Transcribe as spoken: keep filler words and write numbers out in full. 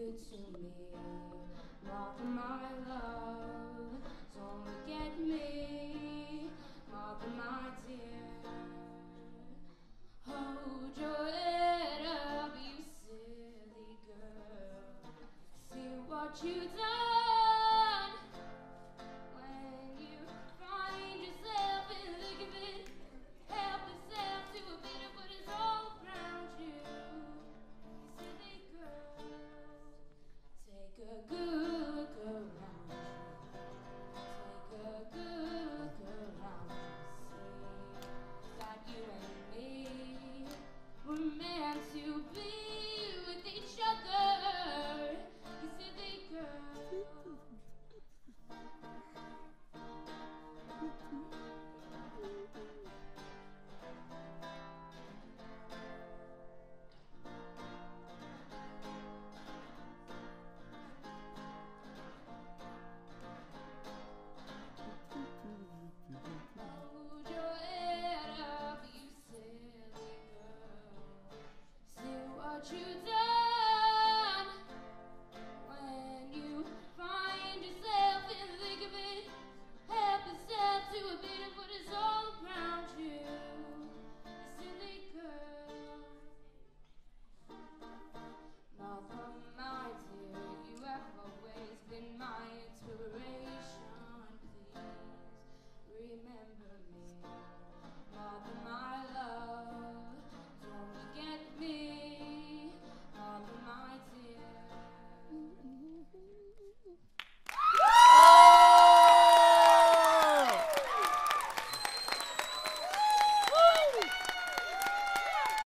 you to me, Martha, my love. Don't forget me, Martha, my dear. Hold your head up, you silly girl. See what you done.